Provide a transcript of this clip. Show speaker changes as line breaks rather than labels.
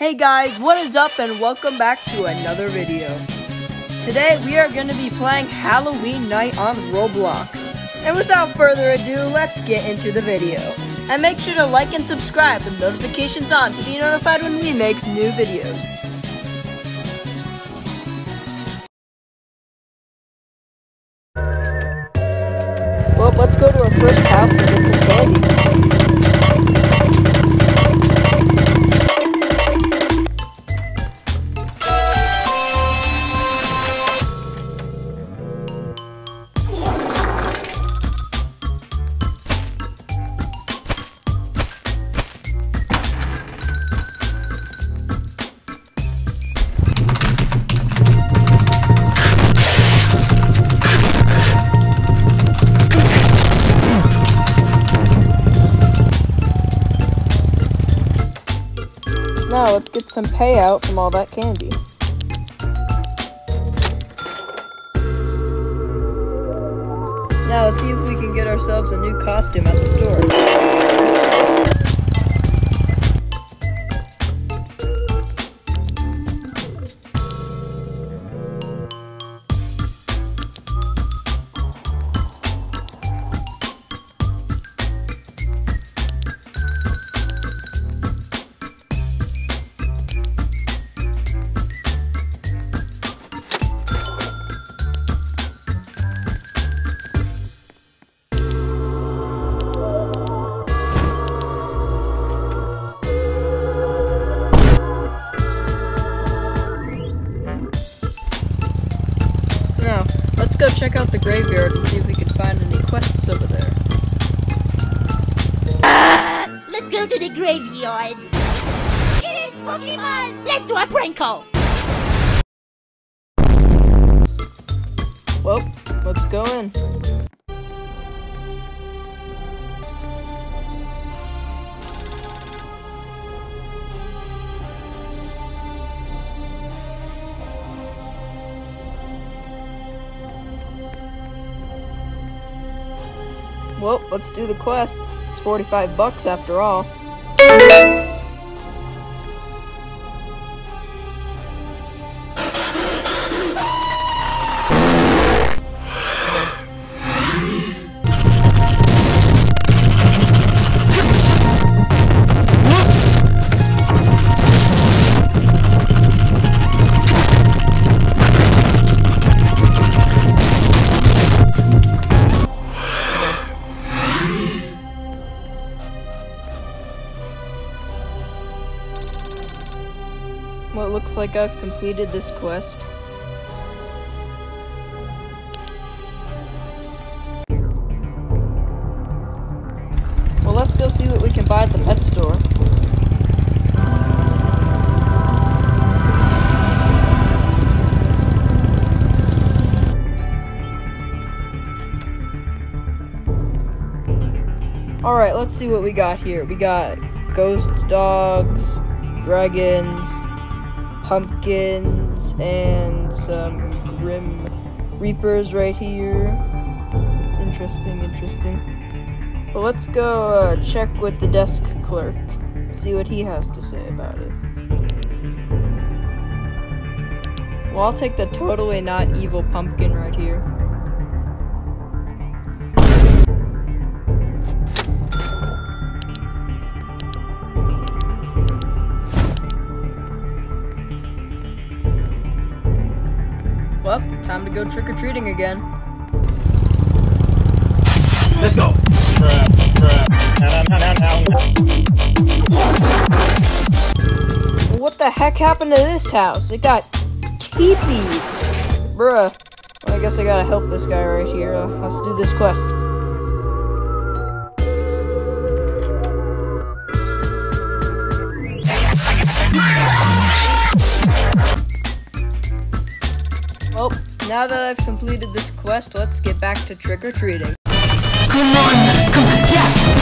Hey guys, what is up and welcome back to another video. Today we are going to be playing Halloween Night on Roblox. And without further ado, let's get into the video. And make sure to like and subscribe with notifications on to be notified when we make new videos. Well, let's go to our first house and get some candy. Now let's get some payout from all that candy. Now let's see if we can get ourselves a new costume at the store. Now, let's go check out the graveyard and see if we can find any quests over there.
Let's go to the graveyard. It is Pokemon. Let's do a prank call.
Well, let's go in. Well, let's do the quest. It's 45 bucks after all. Well, it looks like I've completed this quest. Well, let's go see what we can buy at the pet store. Alright, let's see what we got here. We got ghost dogs, dragons, pumpkins, and some grim reapers right here. Interesting. Well, let's go check with the desk clerk, see what he has to say about it. Well, I'll take the totally not evil pumpkin right here. Well, time to go trick-or-treating again.
Let's go!
What the heck happened to this house? It got teepeed. Bruh. Well, I guess I gotta help this guy right here. Let's do this quest. Well, now that I've completed this quest, let's get back to trick-or-treating.
Come on! Yes!